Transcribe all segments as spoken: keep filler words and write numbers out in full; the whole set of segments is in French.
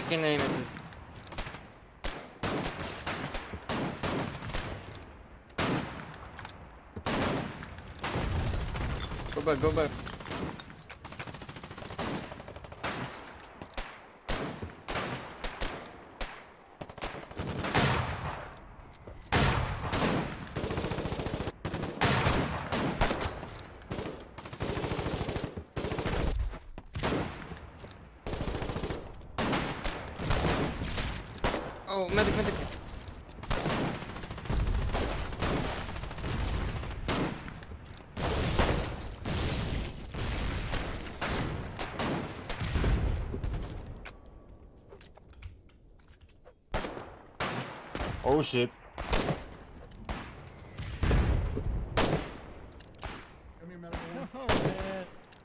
can aim it. Go back, go back. Oh, medic, medic. Oh shit. Give me a medical one. Oh man.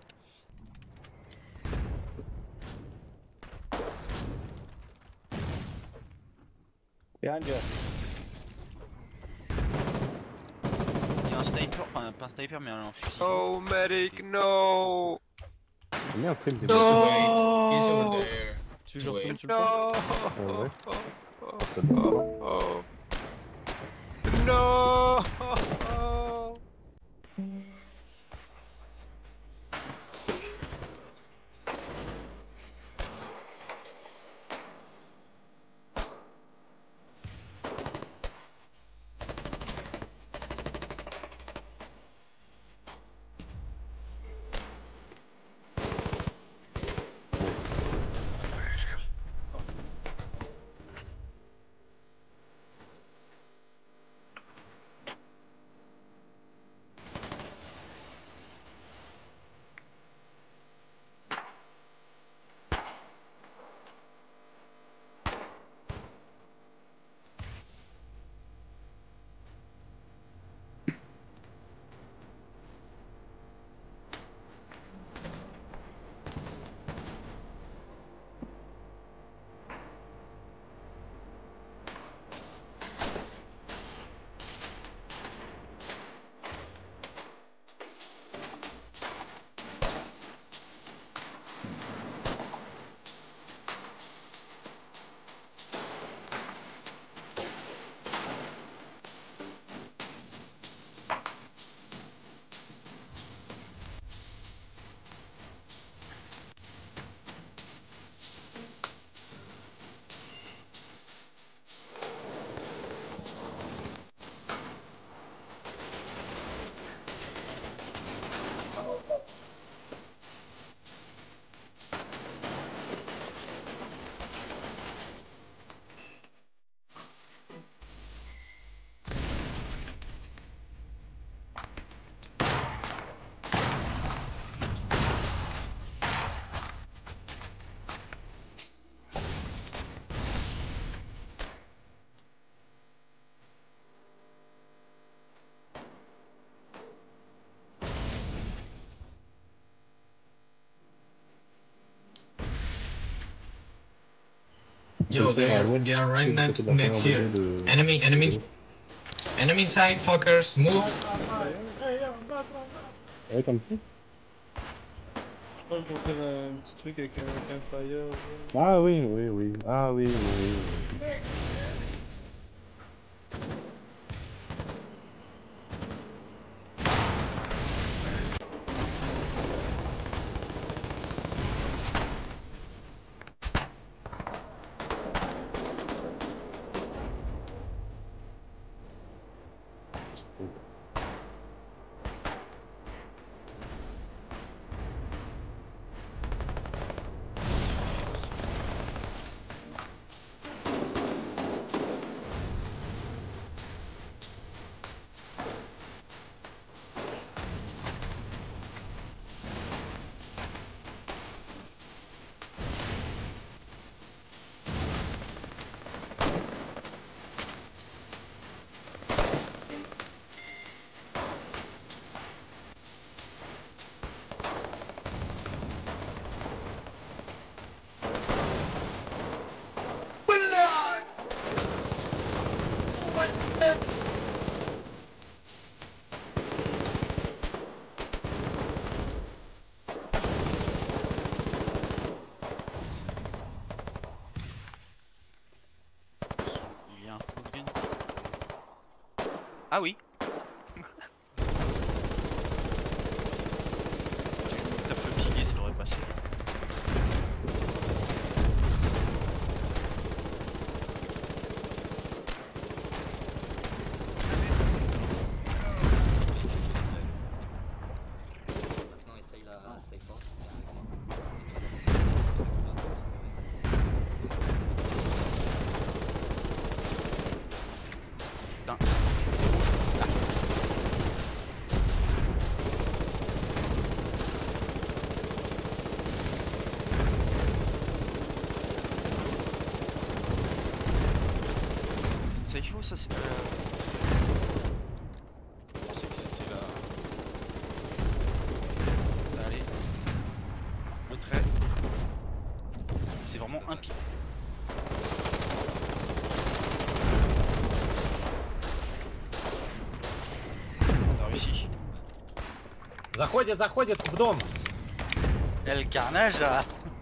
Behind you. Il y a un sniper, enfin pas un sniper mais un fusil. Oh, medic, no! Mets un frame des No! He's over there. Tu genre Wait. comme tu le No! prends. Ah ouais. Ça te va pas. No! Yo, they are, they are right next, next here. Enemy, enemy, enemy inside, fuckers, move. Ouais, comme si. Je pense qu'on fait un petit truc avec un campfire. Ah oui, oui, oui. Ah oui, oui, oui. Ah oui. Tape le pilier, ça l'aurait passé. Maintenant, essaye la safe force. Putain, c'est bon. Là. C'est une safe ou ça c'est pas... Je pensais que c'était la... Allez. Retrait. C'est vraiment un pied. T'as réussi. Заходит, заходит в дом. Eh, le carnage là.